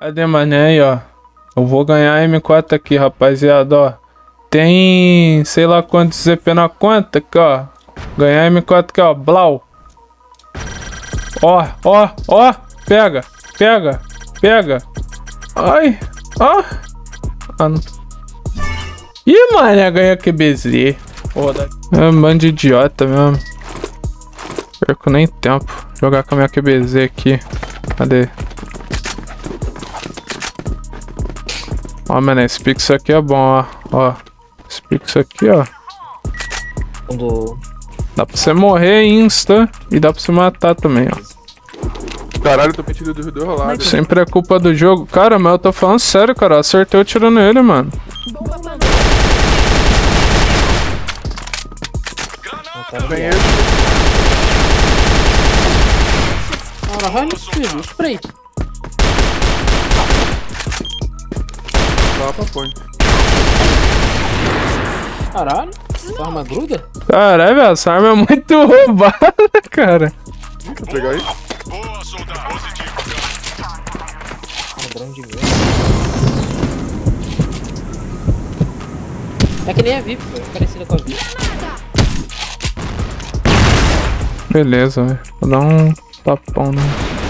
Cadê, mané, aí, ó? Eu vou ganhar M4 aqui, rapaziada, ó. Tem, sei lá quantos ZP na conta aqui, ó. Ganhar M4 aqui, ó. Blau. Ó, ó, ó. Pega, pega, pega. Ai, ó. Mano. Ih, mané, ganha QBZ. É um bando de idiota mesmo. Perco nem tempo. Jogar com a minha QBZ aqui. Cadê? Ó, mano, esse pixel aqui é bom, ó. Ó. Esse pixel aqui, ó. Dá pra você morrer insta e dá pra você matar também, ó. Caralho, eu tô metido do rolado. Sempre é culpa do jogo. Cara, mas eu tô falando sério, cara. Eu acertei o tiro nele, mano. Ganhei. Caralho, filho, spray. Tá pra ponte. Caralho, essa arma gruda? Caralho, velho, essa arma é muito roubada, cara. Quer pegar aí? Padrão de vez. É que nem a VIP, pô. É parecida com a VIP. Beleza, velho. Vou dar um tapão, né?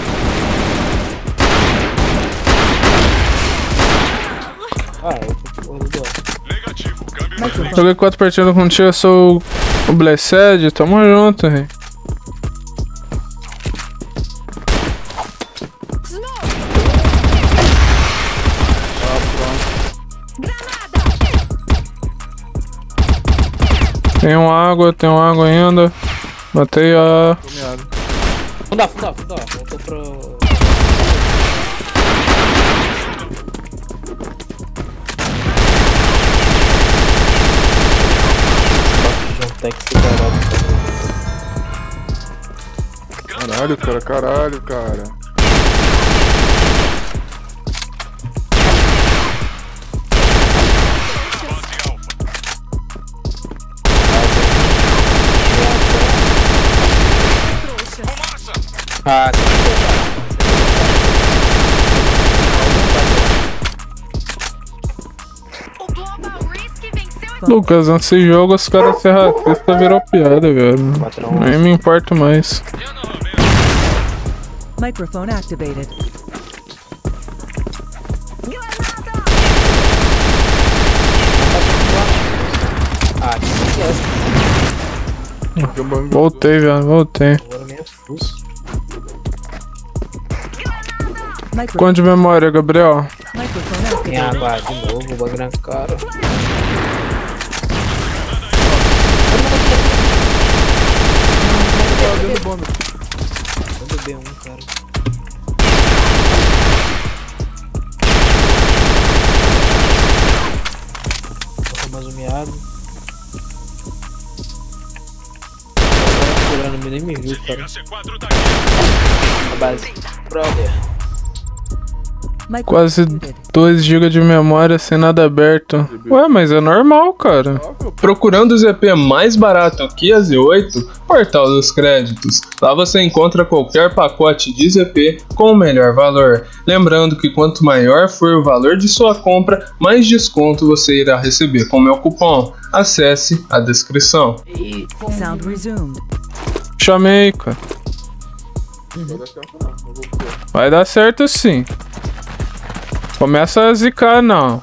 Ah, eu tô do Joguei 4 partidas contigo, eu sou o Blessed, tamo junto, rei. Tem água ainda. Matei a... Funda. Voltou pro... Caralho, cara. Ah, Lucas, nesse jogo os caras ser racistas virou piada, velho. Nem me importo mais. Microphone activated. ah, que é essa? Voltei, velho, voltei. Agora meio fuso. Quanto de memória, Gabriel? Microphone Tem activated. água de novo, o bagulho é caro. Vou beber um, cara. Vou mais um miado. Nem me viu, cara. A base. Brother. Quase 2 GB de memória sem nada aberto. Ué, mas é normal, cara. Procurando o ZP mais barato que a Z8, Portal dos Créditos. Lá você encontra qualquer pacote de ZP com o melhor valor. Lembrando que quanto maior for o valor de sua compra, mais desconto você irá receber com meu cupom. Acesse a descrição. Sound resumed. Chamei, cara. Vai dar certo sim. Começa a zicar, não.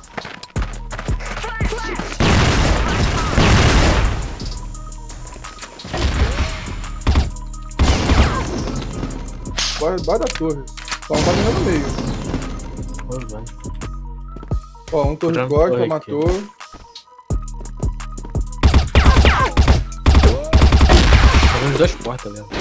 Vai da torre. Só um tá vindo no meio. Ó, um torre forte, matou. Tem uns 2 portas mesmo.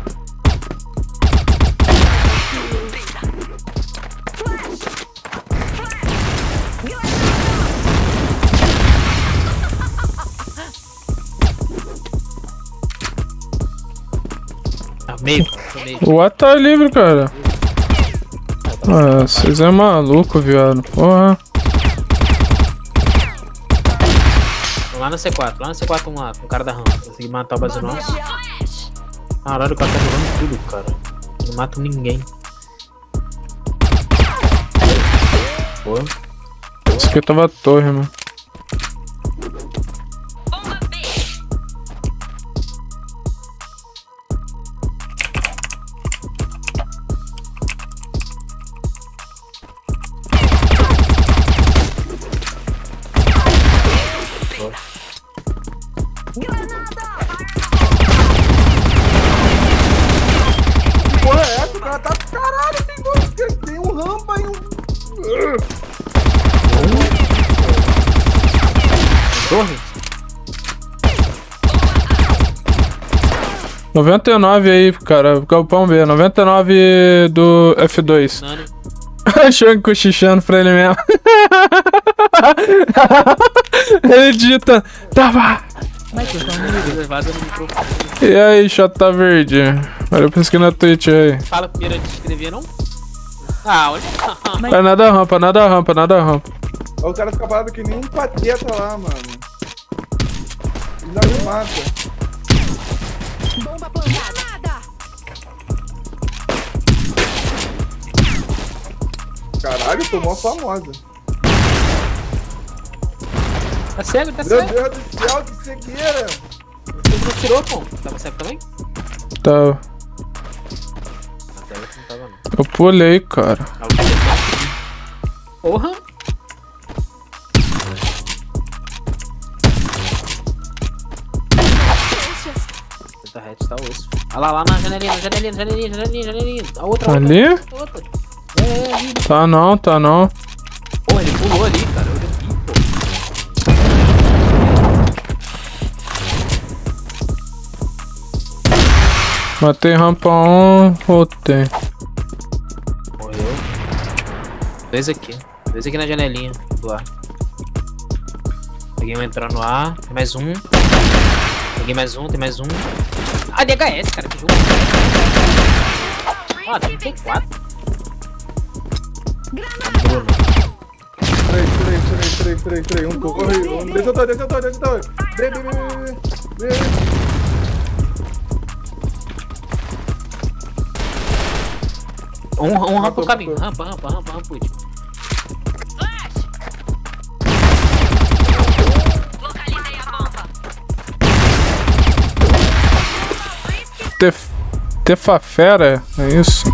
Meio. O A tá livre, cara. Ah, vocês é maluco, viado. Porra. Lá no C4, um lá, com o cara da rampa. Consegui matar o base nosso. Caralho, o cara tá jogando tudo, cara. Não mato ninguém. Aqui tava a torre, mano. Porra, é essa? O cara tá. Caralho, tem dois. Tem um rampa e um. Torre? 99 aí, cara. Galpão B. 99 do F2. Nani. Achando cochichando pra ele mesmo. Ele digita. Tava. Microphone Vaza no microfone. E aí, Chata Verde? Olha pra esquina na Twitch aí. Fala primeiro antes de escrever, não? Ah, olha. É nada rampa, nada rampa, nada rampa. Olha o cara fica parado que nem um pateta lá, mano. Ele já me mata. Bomba plantada. Caralho, tomou a famosa. Tá cego, tá Meu cego. Deus do céu, que cegueira. Você não tirou, pô. Tava cego também? Tá. Até eu não tava, não. Eu pulei, cara. Porra. Tá reto, tá osso. Olha lá, lá na janelinha, janelinha, janelinha, janelinha, janelinha. A outra, Ali? outra, outra. É, ali. Tá não, tá não. Porra, ele pulou ali, cara. Eu vi, pô. Matei rampa 1, voltei. Morreu. Dois aqui na janelinha do ar. Peguei um entrando no ar. Tem mais um. Peguei mais um, tem mais um. Ah, DHS, cara, que jogo. Ah, tem 4. Bruno. Três. Um corre. Deixa eu tô. Vem. Um rampa o caminho. Rampa, último. Localizei a bomba. Tefafera, é isso?